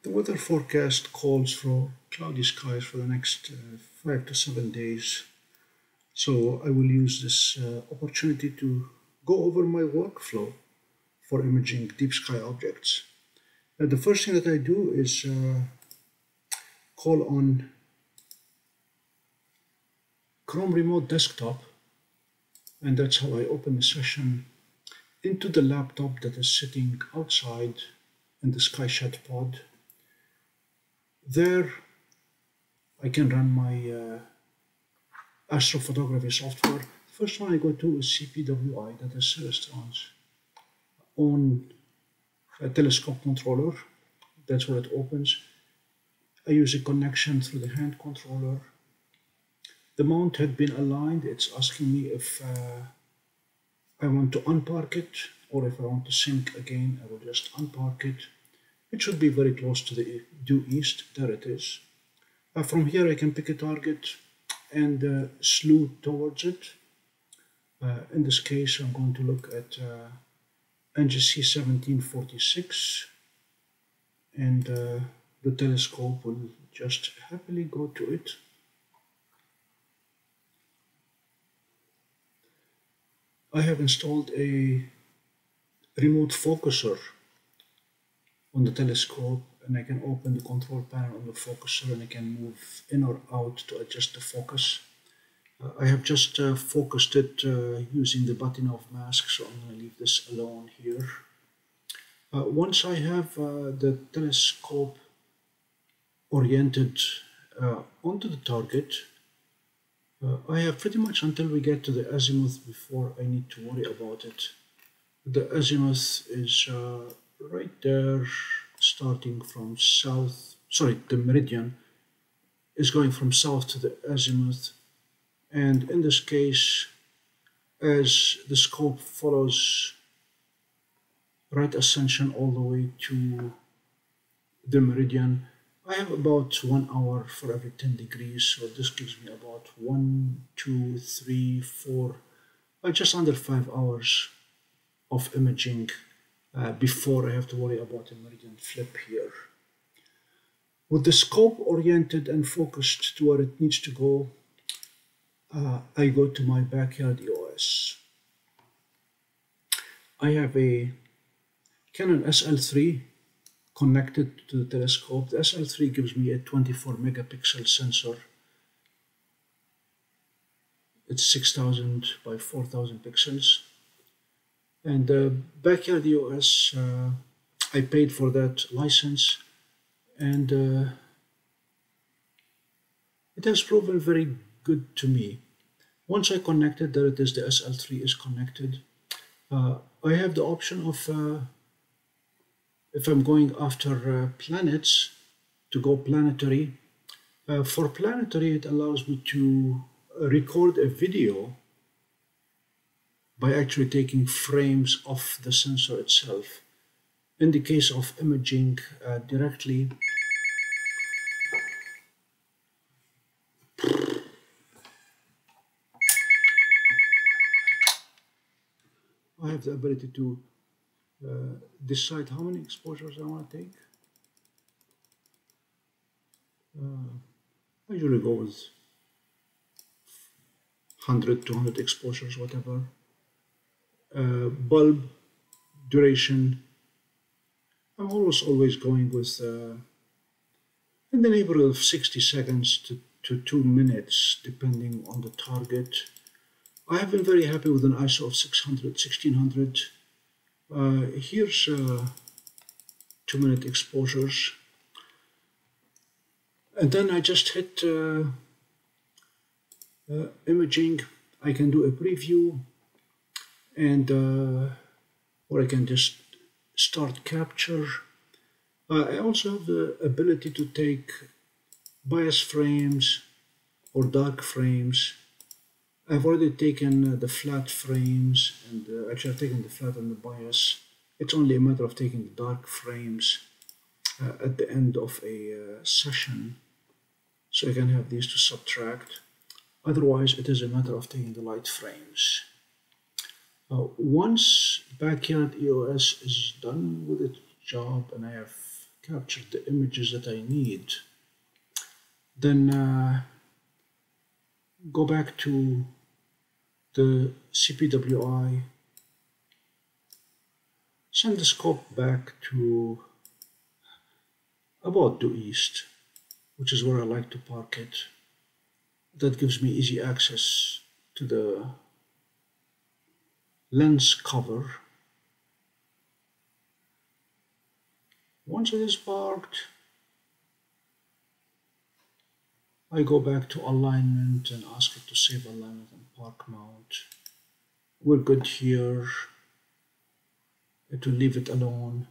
The weather forecast calls for cloudy skies for the next 5 to 7 days. So I will use this opportunity to go over my workflow for imaging deep sky objects. The first thing that I do is call on Chrome Remote Desktop, and that's how I open the session into the laptop that is sitting outside in the SkyShot pod. There I can run my astrophotography software. The first one I go to is CPWI, that is Celestron's own telescope controller. That's where it opens. I use a connection through the hand controller. The mount had been aligned. It's asking me if I want to unpark it or if I want to sync again. I will just unpark it. It should be very close to the due east. There it is. From here I can pick a target and slew towards it. In this case I'm going to look at NGC 1746, and the telescope will just happily go to it. I have installed a remote focuser on the telescope, and I can open the control panel on the focuser and I can move in or out to adjust the focus. I have just focused it using the Bahtinov mask, so I'm going to leave this alone here. Once I have the telescope oriented onto the target, I have pretty much until we get to the azimuth before I need to worry about it. The azimuth is right there, starting from south. Sorry, the meridian is going from south to the azimuth. And in this case, as the scope follows right ascension all the way to the meridian, I have about 1 hour for every 10 degrees. So this gives me about 1, 2, 3, 4, just under 5 hours of imaging before I have to worry about a meridian flip here. With the scope oriented and focused to where it needs to go, I go to my backyard EOS. I have a Canon SL3 connected to the telescope. The SL3 gives me a 24 megapixel sensor. It's 6000 by 4000 pixels. And the backyard EOS, I paid for that license, and it has proven very good to me. Once I connect it, there it is, the SL3 is connected. I have the option of, if I'm going after planets, to go planetary. For planetary, it allows me to record a video by actually taking frames of the sensor itself. In the case of imaging directly, I have the ability to decide how many exposures I want to take. I usually go with 100, 200 exposures, whatever. Bulb duration, I'm always going with in the neighborhood of 60 seconds to 2 minutes, depending on the target. I have been very happy with an ISO of 600, 1600. Here's 2-minute exposures. And then I just hit imaging. I can do a preview, and or I can just start capture. I also have the ability to take bias frames or dark frames. I've already taken the flat frames, and actually I've taken the flat and the bias. It's only a matter of taking the dark frames at the end of a session, so I can have these to subtract. Otherwise, it is a matter of taking the light frames. Once backyard EOS is done with its job and I have captured the images that I need. Then go back to the CPWI, send the scope back to about due east, which is where I like to park it. That gives me easy access to the lens cover. Once it is parked, I go back to alignment and ask it to save alignment and park mount. We're good here. It will leave it alone.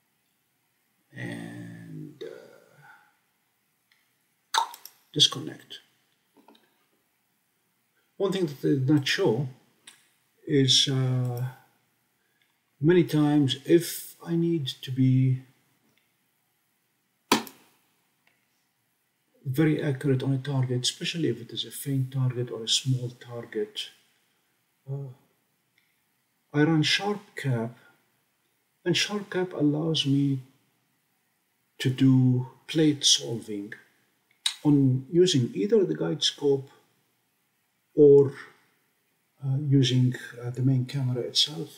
And disconnect. One thing that they did not show is many times if I need to be very accurate on a target, especially if it is a faint target or a small target, I run SharpCap, and SharpCap allows me to do plate solving on using either the guide scope or using the main camera itself.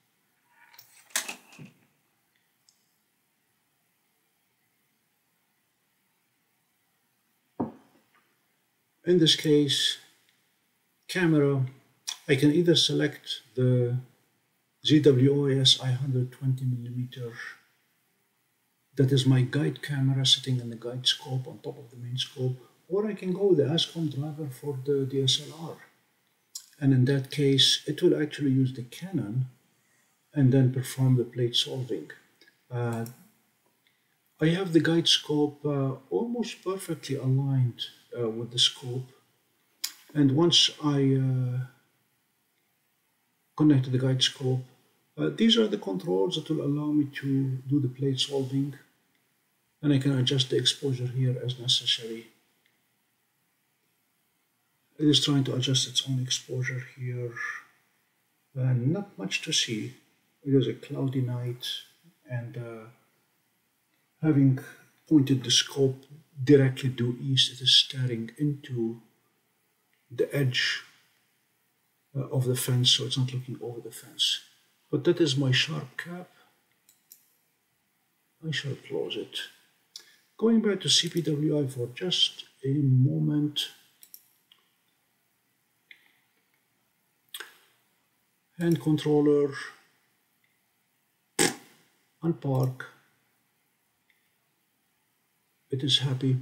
In this case, camera, I can either select the ZWOS I120mm, that is my guide camera sitting in the guide scope on top of the main scope, or I can go with the ASCOM driver for the DSLR. And in that case, it will actually use the Canon and then perform the plate solving. I have the guide scope almost perfectly aligned with the scope, and once I connect to the guide scope, these are the controls that will allow me to do the plate solving, and I can adjust the exposure here as necessary. It is trying to adjust its own exposure here. Not much to see. It is a cloudy night, and having pointed the scope directly due east, it is staring into the edge of the fence, so it's not looking over the fence. But that is my SharpCap. I shall close it. Going back to CPWI for just a moment. Hand controller, unpark. It is happy.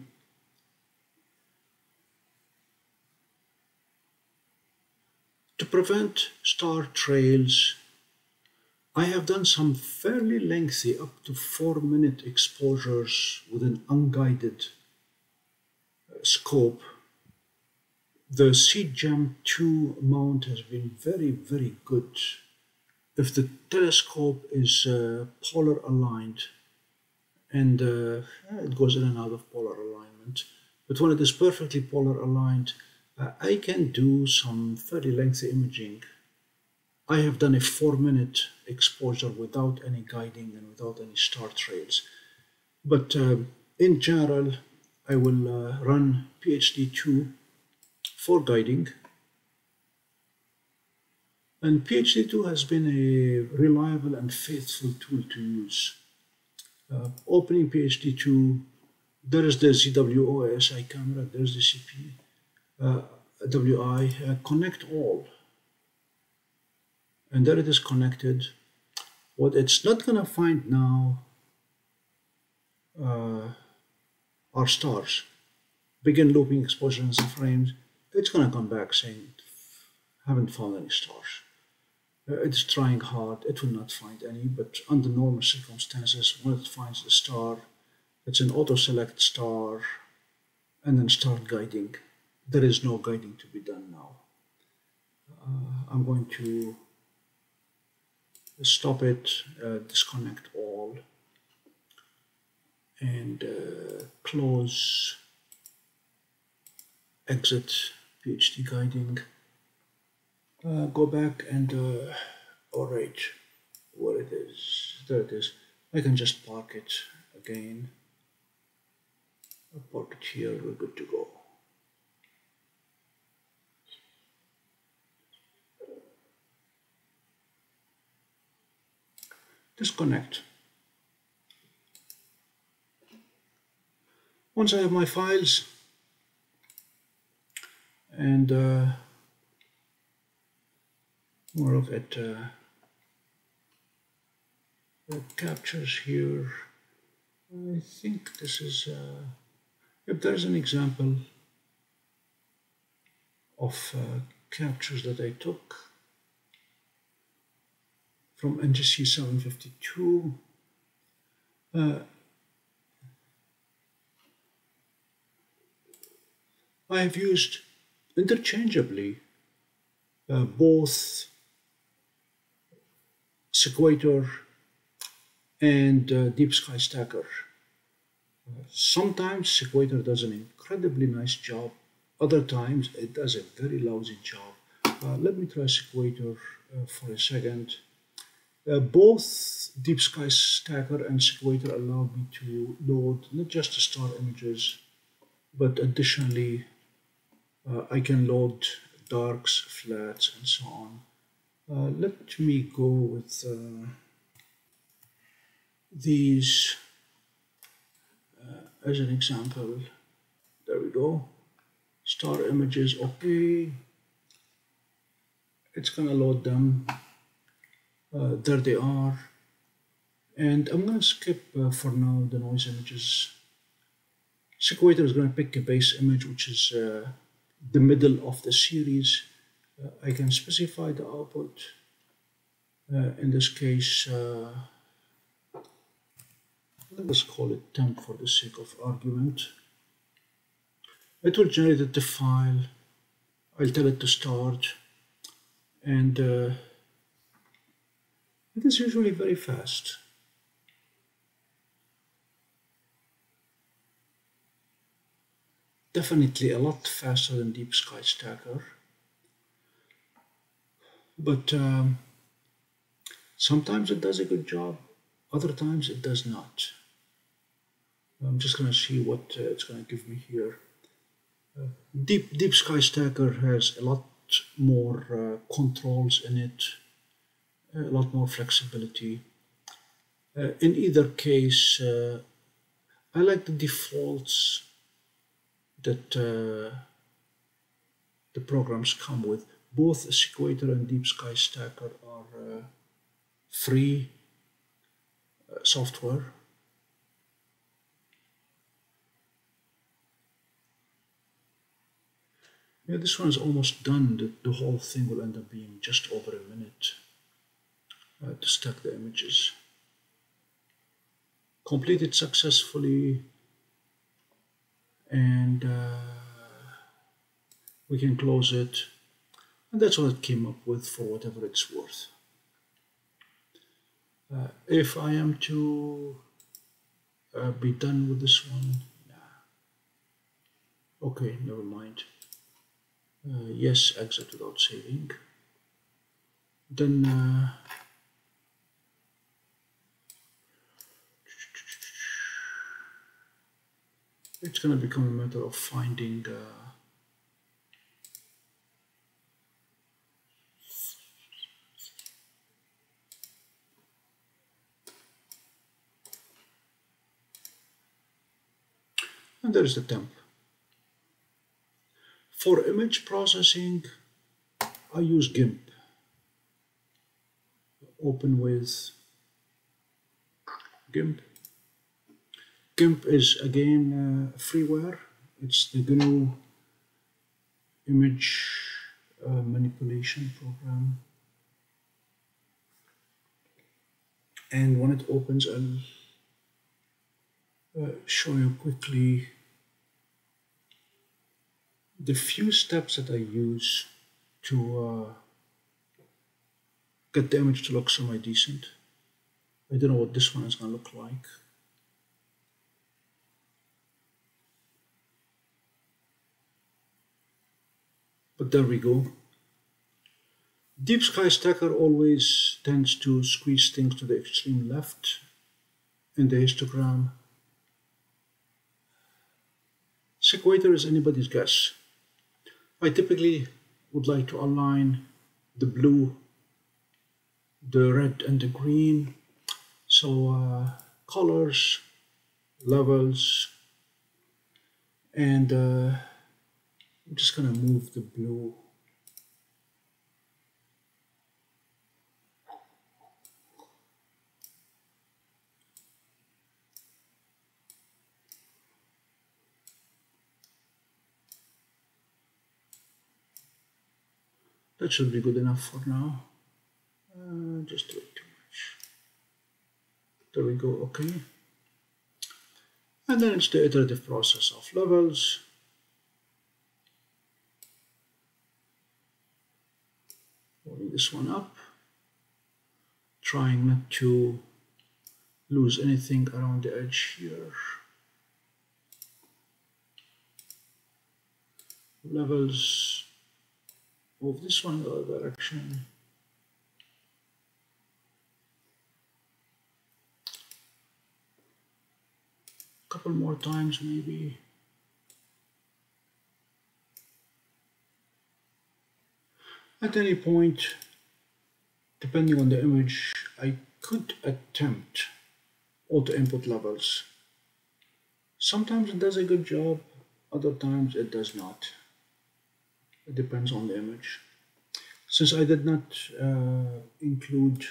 To prevent star trails, I have done some fairly lengthy, up to 4-minute exposures with an unguided scope. The CGEM 2 mount has been very, very good. If the telescope is polar aligned, and it goes in and out of polar alignment, but when it is perfectly polar aligned, I can do some fairly lengthy imaging. I have done a 4-minute exposure without any guiding and without any star trails. But in general, I will run PHD2 for guiding. And PHD2 has been a reliable and faithful tool to use. Opening PHD2, there is the ZWO-ASI camera, there's the CP. WI, connect all. And there it is connected. What it's not going to find now are stars. Begin looping exposure in some frames. It's going to come back saying, haven't found any stars. It's trying hard. It will not find any, but under normal circumstances, when it finds the star, it's an auto-select star and then start guiding. There is no guiding to be done now. I'm going to stop it, disconnect all, and close, exit PHD guiding. Go back and, all right, where it is, there it is. I can just park it again. I'll put it here, we're good to go. Disconnect. Once I have my files and more look at the captures here, I think this is, if there's an example of captures that I took from NGC 752. I have used interchangeably both Sequator and Deep Sky Stacker. Sometimes Sequator does an incredibly nice job, other times it does a very lousy job. Let me try Sequator for a second. Both Deep Sky Stacker and Sequator allow me to load not just the star images, but additionally I can load darks, flats, and so on. Let me go with these as an example. There we go. Star images, okay. It's gonna load them. There they are. And I'm gonna skip for now the noise images. Sequator is gonna pick a base image, which is the middle of the series. I can specify the output. In this case, let's call it temp for the sake of argument. It will generate the file. I'll tell it to start, and it is usually very fast. Definitely a lot faster than Deep Sky Stacker, but sometimes it does a good job, other times it does not. I'm just going to see what it's going to give me here. Deep Sky Stacker has a lot more controls in it, a lot more flexibility. In either case, I like the defaults that the programs come with. Both Sequator and Deep Sky Stacker are free software. Yeah, this one is almost done. The whole thing will end up being just over a minute to stack the images. Completed successfully, and we can close it. And that's what it came up with, for whatever it's worth. If I am to be done with this one, nah. Okay, never mind. Yes, exit without saving. Then it's going to become a matter of finding and there is the temp. For image processing, I use GIMP. Open with GIMP. GIMP is again freeware. It's the GNU image manipulation program. And when it opens, I'll show you quickly the few steps that I use to get the image to look semi-decent. I don't know what this one is going to look like. But there we go. Deep Sky Stacker always tends to squeeze things to the extreme left in the histogram. Sequator is anybody's guess. I typically would like to align the blue, the red, and the green. So colors, levels, and I'm just gonna move the blue. That should be good enough for now. Just do it too much. There we go, okay. And then it's the iterative process of levels. Holding this one up, trying not to lose anything around the edge here. Levels, move this one in the other direction. A couple more times maybe. At any point, depending on the image, I could attempt auto input levels. Sometimes it does a good job, other times it does not. It depends on the image. Since I did not include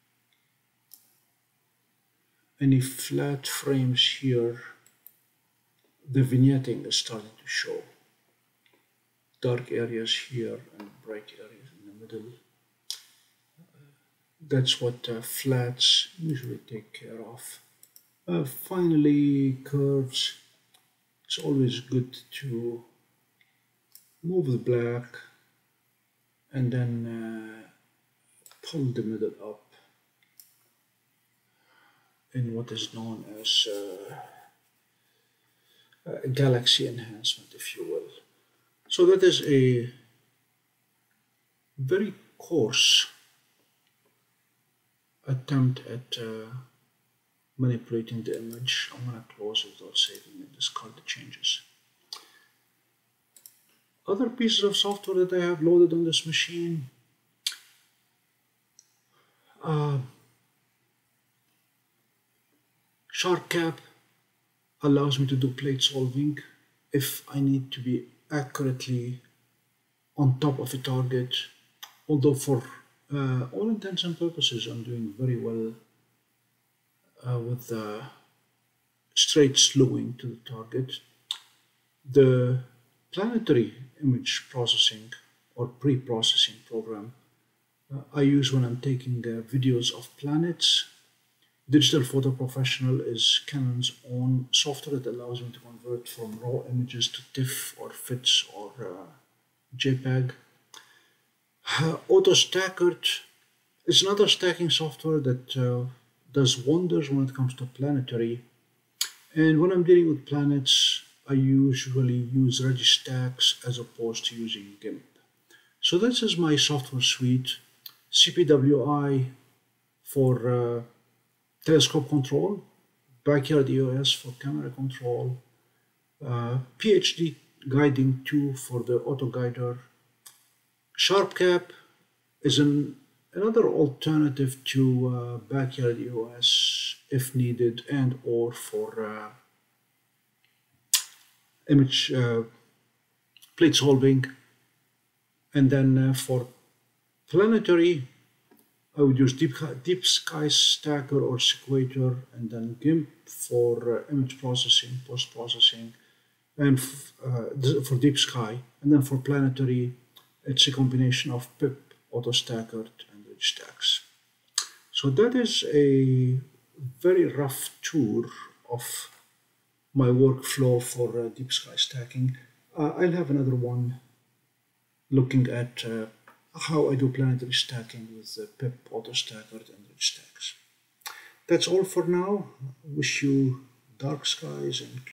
any flat frames here, the vignetting is starting to show. Dark areas here and bright areas in the middle. That's what flats usually take care of. Finally, curves. It's always good to move the black and then pull the middle up in what is known as galaxy enhancement, if you will. So that is a very coarse attempt at manipulating the image. I'm going to close it without saving and discard the changes. Other pieces of software that I have loaded on this machine, SharpCap allows me to do plate solving if I need to be accurately on top of a target, although for all intents and purposes I'm doing very well with straight slewing to the target. The planetary image processing or pre-processing program I use when I'm taking videos of planets. Digital Photo Professional is Canon's own software that allows me to convert from raw images to TIFF or FITS or JPEG. AutoStackert is another stacking software that does wonders when it comes to planetary. And when I'm dealing with planets, I usually use Registacks as opposed to using GIMP. So this is my software suite. CPWI for telescope control, Backyard EOS for camera control, PhD guiding 2 for the auto guider. SharpCap is another alternative to Backyard EOS if needed, and or for image plate solving. And then for planetary, I would use Deep Sky Stacker or Sequator, and then GIMP for image processing, post-processing, and for Deep Sky. And then for planetary, it's a combination of PIP, AutoStackert, and Registacks. So that is a very rough tour of my workflow for Deep Sky stacking. I'll have another one looking at how I do planetary stacking with PIP, AutoStackert, and Registacks. That's all for now. Wish you dark skies and